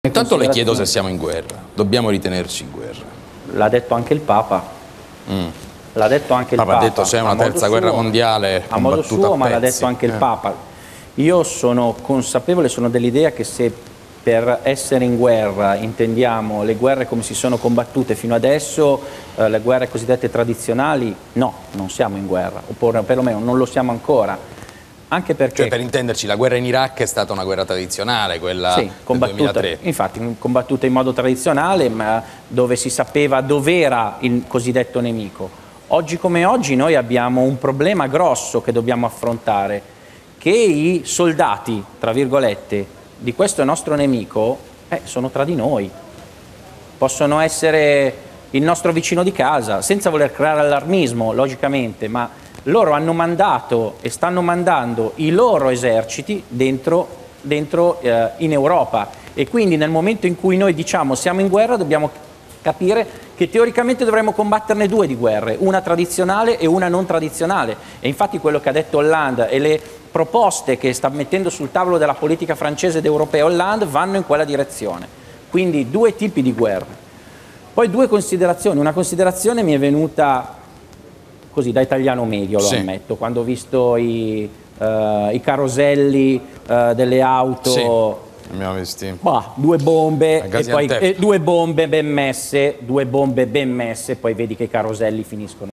Intanto le chiedo se siamo in guerra, dobbiamo ritenerci in guerra. L'ha detto anche il Papa. L'ha detto anche il Papa. Ha detto c'è una terza guerra mondiale a modo suo, ma l'ha detto anche il Papa. Io sono consapevole, sono dell'idea che se per essere in guerra intendiamo le guerre come si sono combattute fino adesso, le guerre cosiddette tradizionali, no, non siamo in guerra, oppure perlomeno non lo siamo ancora. Anche perché, cioè, per intenderci, la guerra in Iraq è stata una guerra tradizionale, quella del 2003. Infatti, combattuta in modo tradizionale, ma dove si sapeva dov'era il cosiddetto nemico. Oggi come oggi noi abbiamo un problema grosso che dobbiamo affrontare, che i soldati, tra virgolette, di questo nostro nemico sono tra di noi. Possono essere il nostro vicino di casa, senza voler creare allarmismo, logicamente, ma loro hanno mandato e stanno mandando i loro eserciti dentro in Europa, e quindi nel momento in cui noi diciamo siamo in guerra dobbiamo capire che teoricamente dovremmo combatterne due di guerre, una tradizionale e una non tradizionale, e infatti quello che ha detto Hollande e le proposte che sta mettendo sul tavolo della politica francese ed europea Hollande vanno in quella direzione, quindi due tipi di guerre. Poi due considerazioni, una considerazione mi è venuta così da italiano medio, lo ammetto, quando ho visto i caroselli delle auto, abbiamo visti. Due bombe e poi due bombe ben messe, poi vedi che i caroselli finiscono